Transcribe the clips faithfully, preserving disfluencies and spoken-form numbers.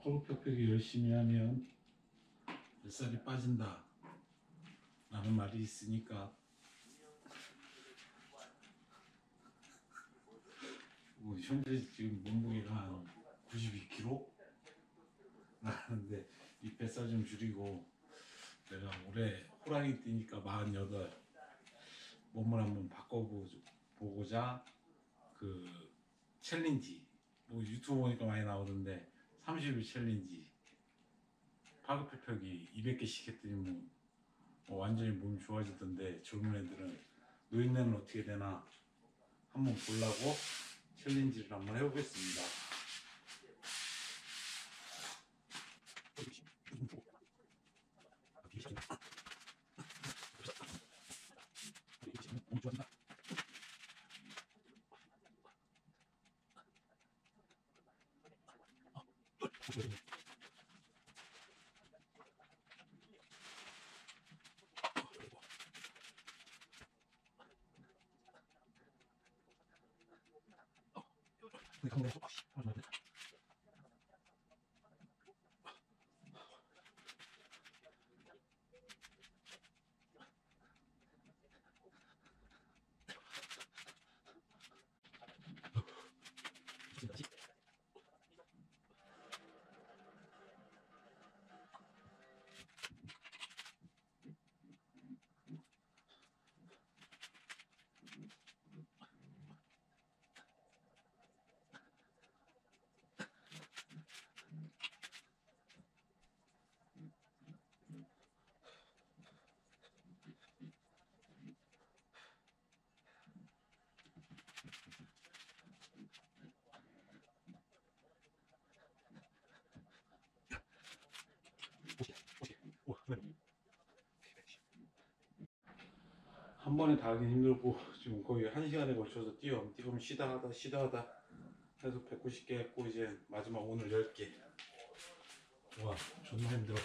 펄럭펄럭 열심히 하면 뱃살이 빠진다 라는 말이 있으니까 뭐 현재 지금 몸무게가 한 구십이 킬로그램 나가는데 이 뱃살 좀 줄이고 내가 올해 호랑이 뛰니까 마흔여덟 몸을 한번 바꿔보고자 그 챌린지 뭐 유튜브 보니까 많이 나오던데 삼십 일 챌린지 팔굽혀펴기 이백 개씩 했더니 뭐, 뭐 완전히 몸이 좋아지던데 젊은 애들은 노인네는 어떻게 되나 한번 보려고 챌린지를 한번 해보겠습니다. 한 번에 다 하긴 힘들고 지금 거의 한 시간에 걸쳐서 뛰어 뛰면 쉬다 하다 쉬다 하다 해서 백구십 개 했고 이제 마지막 오늘 열 개. 와 존나 힘들어.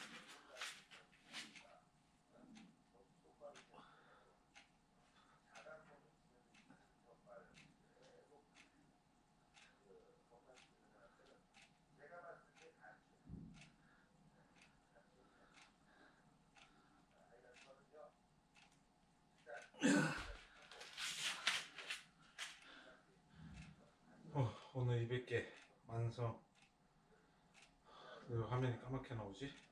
어, 오늘 이백 개 완성. 왜 화면이 까맣게 나오지?